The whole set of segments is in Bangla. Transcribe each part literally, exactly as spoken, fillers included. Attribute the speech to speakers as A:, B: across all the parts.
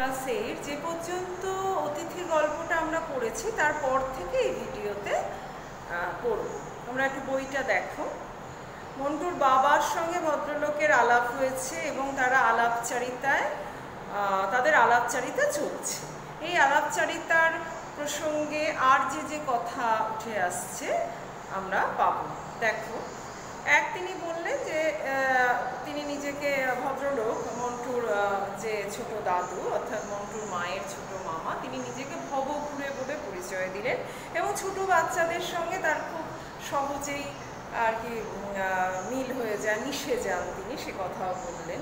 A: ক্লাস এইট যে পর্যন্ত অতিথির গল্পটা আমরা পড়েছি তারপর থেকে এই ভিডিওতে পড়ব। তোমরা একটু বইটা দেখো। মন্টুর বাবার সঙ্গে ভদ্রলোকের আলাপ হয়েছে এবং তারা আলাপচারিতায় তাদের আলাপচারিতা চলছে। এই আলাপচারিতার প্রসঙ্গে আর যে যে কথা উঠে আসছে আমরা পাবো। দেখো, এক তিনি বললেন যে তিনি নিজেকে ভদ্রলোক মন্টুর যে ছোট দাদু অর্থাৎ মন্টুর মায়ের ছোট মামা, তিনি নিজেকে ভবঘুরে বলে পরিচয় দিলেন এবং ছোট বাচ্চাদের সঙ্গে তার খুব সহজেই আর কি মিল হয়ে যায়, মিশে যান তিনি, সে কথাও বললেন।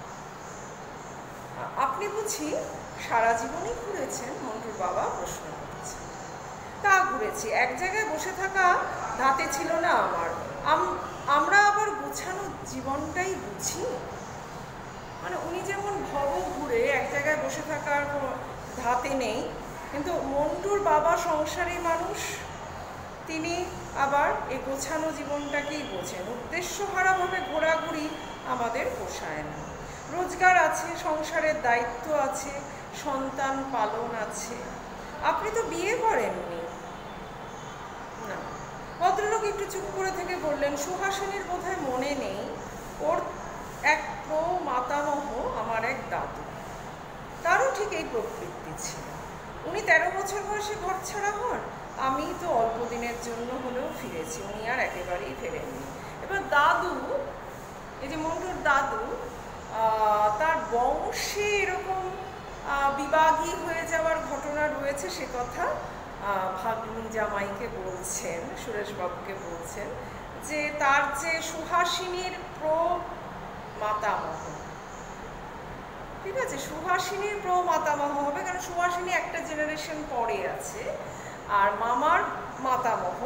A: আপনি বুঝি সারা জীবনই ঘুরেছেন? মন্টুর বাবা প্রশ্ন করছেন। তা ঘুরেছি, এক জায়গায় বসে থাকা ধাতে ছিল না আমার। আমরা আবার গোছানো জীবনটাই বুঝি। মানে উনি যেমন ভব ঘুরে এক জায়গায় বসে থাকার ধাতে নেই, কিন্তু মন্টুর বাবা সংসারী মানুষ, তিনি আবার এই গোছানো জীবনটাকেই বোঝেন। উদ্দেশ্যহারাভাবে ঘোরাঘুরি আমাদের পোষায় না। রোজগার আছে, সংসারের দায়িত্ব আছে, সন্তান পালন আছে। আপনি তো বিয়ে করেননি? না। ভদ্রলোক একটু চুপ করে থেকে বললেন, সুহাসিনীর বোধহয় মনে নেই, ওর এক প্রো মাতামহ আমার এক দাদু, তারও ঠিক এই প্রবৃত্তি ছিল। উনি তেরো বছর বয়সে ঘর ছাড়া হন, আমি তো অল্প দিনের জন্য হলেও ফিরেছি, উনি আর একেবারেই ফেরেননি। এবার দাদু, এই যে মন্টুর দাদু, তার বংশে এরকম বিবাগী হয়ে যাওয়ার ঘটনা রয়েছে, সে কথা ভাগ্নি জামাইকে বলছেন, সুরেশবাবুকে বলছেন যে তার যে সুহাসিনীর প্র মাতামহ, ঠিক আছে, সুহাসিনীর প্র মাতামহ হবে, কারণ সুহাসিনী একটা জেনারেশন পরে আছে। আর মামার মাতামহ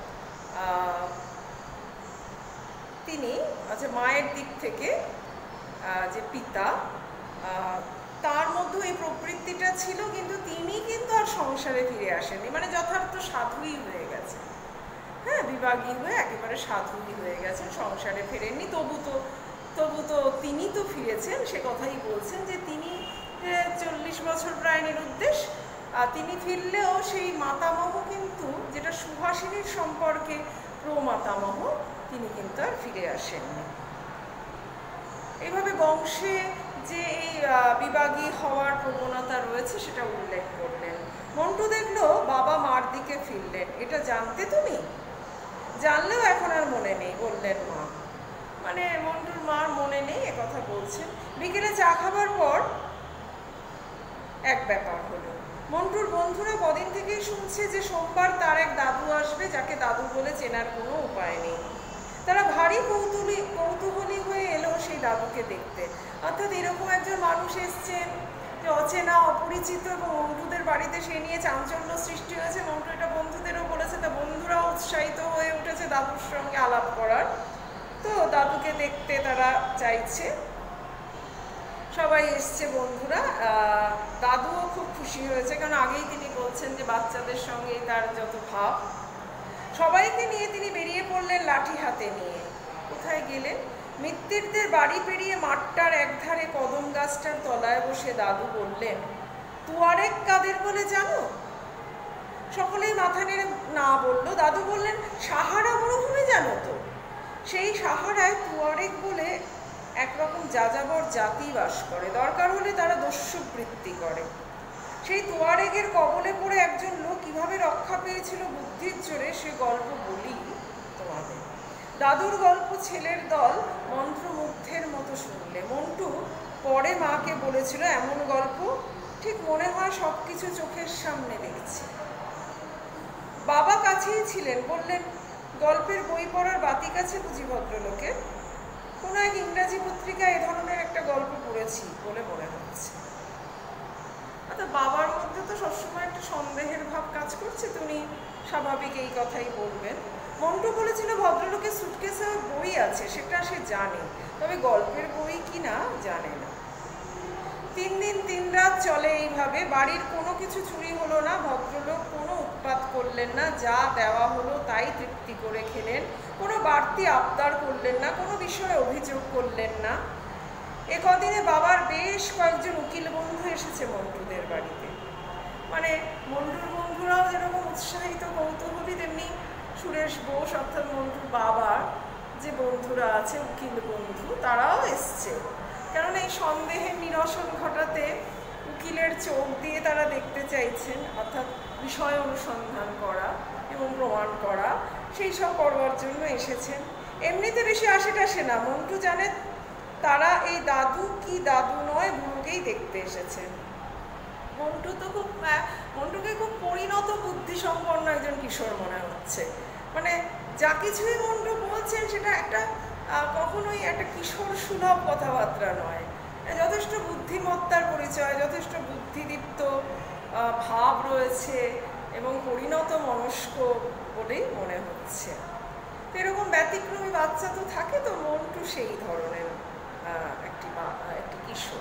A: তিনি, আচ্ছা, মায়ের দিক থেকে যে পিতা, তার মধ্যে এই প্রবৃত্তিটা ছিল, কিন্তু তিনি কিন্তু আর সংসারে ফিরে আসেননি। মানে যথার্থ সাধুই হয়ে গেছে, হ্যাঁ, বিভাগী হয়ে একেবারে সাধুই হয়ে গেছেন, সংসারে ফেরেননি। তবু তো তবু তো তিনি তো ফিরেছেন, সে কথাই বলছেন যে তিনি চল্লিশ বছর প্রায় নিরুদ্দেশ, তিনি ফিরলেও সেই মাতামহ কিন্তু, যেটা সুহাসিনীর সম্পর্কে প্রমাতামহ, তিনি কিন্তু আর ফিরে আসেননি। এইভাবে বংশে যে এই বিভাগী হওয়ার প্রবণতা রয়েছে সেটা উল্লেখ করলেন। মন্টু দেখলো বাবা মার দিকে ফিরলেন। এটা জানতে তুমি? জানলেও এখন আর মনে নেই, বললেন মা। মানে মন্টুর মার মনে নেই এ কথা বলছেন। বিকেলে চা খাবার পর এক ব্যাপার হলো। মন্টুর বন্ধুরা কদিন থেকেই শুনছে যে সোমবার তার এক দাদু আসবে, যাকে দাদু বলে চেনার কোনো উপায় নেই। তারা ভারী কৌতূহলী কৌতূহলী হয়ে এলো সেই দাদুকে দেখতে। অর্থাৎ এরকম একজন মানুষ এসছেন যে অচেনা, অপরিচিত, এবং মন্টুদের বাড়িতে সে নিয়ে চাঞ্চল্য সৃষ্টি হয়েছে। মন্টু এটা বন্ধুদেরও বলেছে, তা বন্ধুরাও উৎসাহিত হয়ে উঠেছে দাদুর সঙ্গে আলাপ করার। তো দাদুকে দেখতে তারা চাইছে, সবাই এসছে বন্ধুরা। দাদুও খুব খুশি হয়েছে, কারণ আগেই তিনি বলছেন যে বাচ্চাদের সঙ্গে তার যত ভাব। সবাইকে নিয়ে তিনি বেরিয়ে পড়লেন লাঠি হাতে নিয়ে। কোথায় গেলেন? মিত্তিরদের বাড়ি পেরিয়ে মাঠটার একধারে কদম গাছটার তলায় বসে দাদু বললেন, তুয়ারেক কাদের বলে জানো? সকলেই মাথা নেড়ে না বলল। দাদু বললেন, সাহারা মরুভূমি জানো তো? সেই সাহারায় তুয়ারেক বলে একরকম যাযাবর জাতি বাস করে, দরকার হলে তারা দস্যুবৃত্তি করে। সেই তুয়ারেগের কবলে পড়ে একজন লোক কিভাবে রক্ষা পেয়েছিল বুদ্ধির জোরে, সে গল্প বলি তোমাদের। দাদুর গল্প ছেলের দল মন্ত্রমুগ্ধের মতো শুনলে। মন্টু পরে মাকে বলেছিল, এমন গল্প ঠিক মনে হয় সব কিছু চোখের সামনে দেখছি। বাবা কাছেই ছিলেন, বললেন, গল্পের বই পড়ার বাতিক আছে বুঝি ভদ্রলোকের? কোনো এক ইংরাজি পত্রিকায় এ ধরনের একটা গল্প পড়েছি বলে মনে হচ্ছে। অর্থাৎ বাবার মধ্যে তো সবসময় একটা সন্দেহের ভাব কাজ করছে, তুমি স্বাভাবিক এই কথাই বলবেন। মন্টু বলেছিল ভদ্রলোকের সুটকেসে বই আছে, সেটা সে জানে, তবে গল্পের বই কি না জানে না। তিন দিন তিন রাত চলে এইভাবে। বাড়ির কোনো কিছু চুরি হলো না, ভদ্রলোক কোনো উৎপাত করলেন না, যা দেওয়া হলো তাই তৃপ্তি করে খেলেন, কোনো বাড়তি আবদার করলেন না, কোনো বিষয়ে অভিযোগ করলেন না। এ কদিনে বাবার বেশ কয়েকজন উকিল বন্ধু এসেছে মন্টুদের বাড়িতে। মানে মন্টুর বন্ধুরাও যেরকম উৎসাহিত কৌতূহলী, তেমনি সুরেশ বোস অর্থাৎ মন্টুর বাবার যে বন্ধুরা আছে উকিল বন্ধু, তারাও এসছে। কেননা এই সন্দেহের নিরসন ঘটাতে উকিলের চোখ দিয়ে তারা দেখতে চাইছেন, অর্থাৎ বিষয় অনুসন্ধান করা এবং প্রমাণ করা, সেই সব করবার জন্য এসেছেন। এমনিতে বেশি আসে টাসে না, মন্টু জানে তারা এই দাদু কি দাদু নয় বুড়োকেই দেখতে এসেছেন। মন্টু তো খুব মন্টুকে খুব পরিণত বুদ্ধিসম্পন্ন একজন কিশোর মনে হচ্ছে। মানে যা কিছুই মন্টু বলছেন সেটা একটা কখনোই একটা কিশোর সুলভ কথাবার্তা নয়, যথেষ্ট বুদ্ধিমত্তার পরিচয়, যথেষ্ট বুদ্ধিদীপ্ত ভাব রয়েছে এবং পরিণত মনস্ক বলেই মনে হচ্ছে। তো এরকম ব্যতিক্রমী বাচ্চা তো থাকে, তো মন্টু সেই ধরনের একটি একটি কিশোর।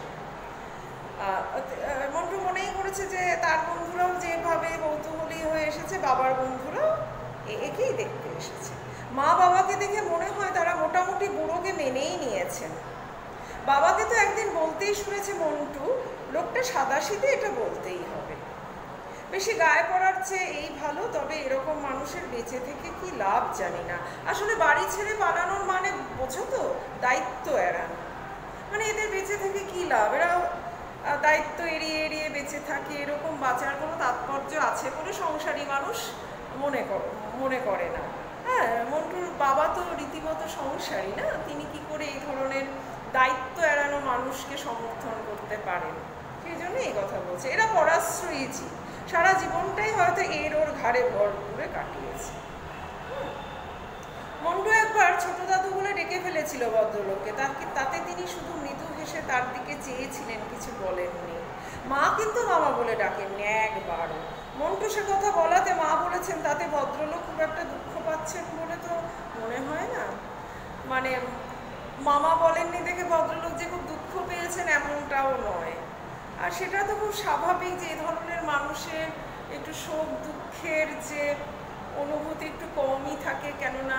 A: মন্টু মনেই করেছে যে তার বন্ধুরাও যেভাবে কৌতূহলী হয়ে এসেছে, বাবার বন্ধুরাও একেই দেখতে এসেছে। মা বাবাকে দেখে মনে হয় তারা মোটামুটি বুড়োকে মেনেই নিয়েছেন। বাবাকে তো একদিন বলতেই শুনেছে মন্টু, লোকটা সাদাসিধে, এটা বলতেই হবে। বেশি গায়ে পড়ার চেয়ে এই ভালো, তবে এরকম মানুষের বেঁচে থেকে কি লাভ জানি না। আসলে বাড়ি ছেড়ে পালানোর মানে বোঝো তো, দায়িত্ব এড়ানো। মানে এদের বেঁচে থেকে কি লাভ? এরা দায়িত্ব এড়িয়ে এড়িয়ে বেঁচে থাকে, এরকম বাঁচার কোনো তাৎপর্য আছে বলে সংসারী মানুষ মনে মনে করে না। হ্যাঁ, মন্টুর বাবা তো রীতিমতো সংসারী না, তিনি কি করে এই ধরনের দায়িত্ব এড়ানো মানুষকে সমর্থন করতে পারেন? সেই জন্য এই কথা বলছে। এরা পরাশ্রয়ী জীব, সারা জীবনটাই হয়তো এর ওর ঘাড়ে ভর করে কাটিয়েছে। মন্টু একবার ছোট দাদু বলে ডেকে ফেলেছিল ভদ্রলোককে, তাকে তাতে তিনি শুধু মৃদু হেসে তার দিকে চেয়েছিলেন, কিছু বলেননি। মা কিন্তু মামা বলে ডাকেননি একবারও। মন্টু সে কথা বলাতে মা বলেছেন তাতে ভদ্রলোক খুব একটা দুঃখ পাচ্ছেন বলে তো মনে হয় না। মানে মামা বলেননি দেখে ভদ্রলোক যে খুব দুঃখ পেয়েছেন এমনটাও নয়। আর সেটা তো খুব স্বাভাবিক যে এই ধরনের মানুষের একটু শোক দুঃখের যে অনুভূতি একটু কমই থাকে, কেননা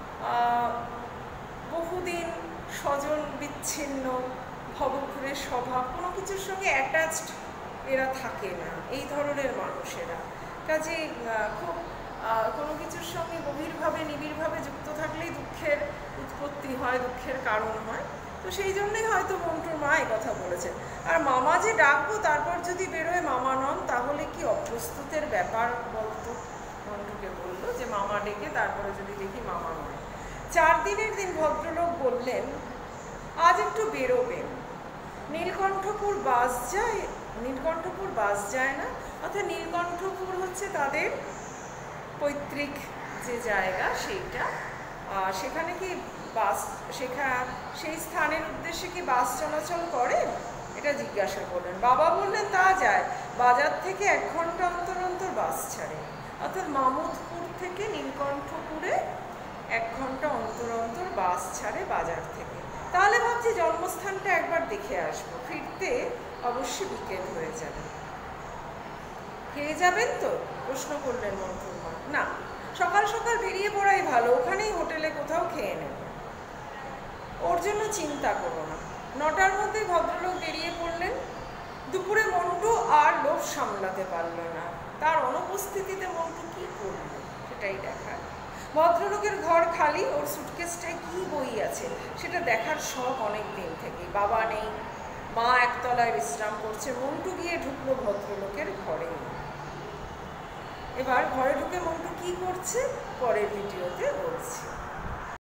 A: বহুদিন স্বজন বিচ্ছিন্ন, ভবঘুরের স্বভাব, কোনো কিছুর সঙ্গে অ্যাটাচড এরা থাকে না এই ধরনের মানুষেরা। কাজেই খুব কোনো কিছুর সঙ্গে গভীরভাবে নিবিড়ভাবে যুক্ত থাকলেই দুঃখের উৎপত্তি হয়, দুঃখের কারণ হয়। তো সেই জন্যই হয়তো মন্টুর মা এই কথা বলেছেন। আর মামা যে ডাকবো তারপর যদি বেরোয় মামা নন, তাহলে কি অপ্রস্তুতের ব্যাপার বলতো। মন্টুকে বললো যে মামা ডেকে তারপরে যদি দেখি মামা নয়। চার দিনের দিন ভদ্রলোক বললেন আজ একটু বেরোবেন। নীলকণ্ঠপুর বাস যায়, নীলকণ্ঠপুর বাস যায় না, অর্থাৎ নীলকণ্ঠপুর হচ্ছে তাদের পৈতৃক যে জায়গা, সেইটা সেখানে কি বাস, সেখানে সেই স্থানের উদ্দেশ্যে কি বাস চলাচল করে, এটা জিজ্ঞাসা করলেন। বাবা বললেন তা যায়, বাজার থেকে এক ঘন্টা অন্তর অন্তর বাস ছাড়ে, অর্থাৎ মামুদপুর থেকে নীলকণ্ঠপুরে এক ঘন্টা অন্তর অন্তর বাস ছাড়ে বাজার থেকে। তাহলে ভাবছি জন্মস্থানটা একবার দেখে আসবো, ফিরতে অবশ্যই বিকেল হয়ে যাবে। খেয়ে যাবেন তো, প্রশ্ন করলেন মন্টুর মা। না, সকাল সকাল বেরিয়ে পড়াই ভালো, ওখানেই হোটেলে কোথাও খেয়ে নেব। ওর জন্য চিন্তা করো না। নটার মধ্যে ভদ্রলোক বেরিয়ে পড়লেন। দুপুরে মন্টু আর লোভ সামলাতে পারল না, তার অনুপস্থিতিতে মন্টু কি করল সেটাই দেখার। ভদ্রলোকের ঘর খালি, ওর সুটকেসটায় কি বই আছে সেটা দেখার শখ অনেক দিন থেকেই। বাবা নেই, মা একতলায় বিশ্রাম করছে। মন্টু গিয়ে ঢুকলো ভদ্রলোকের ঘরে। এবার ঘরে ঢুকে মন্টু কি করছে পরের ভিডিওতে বলছি।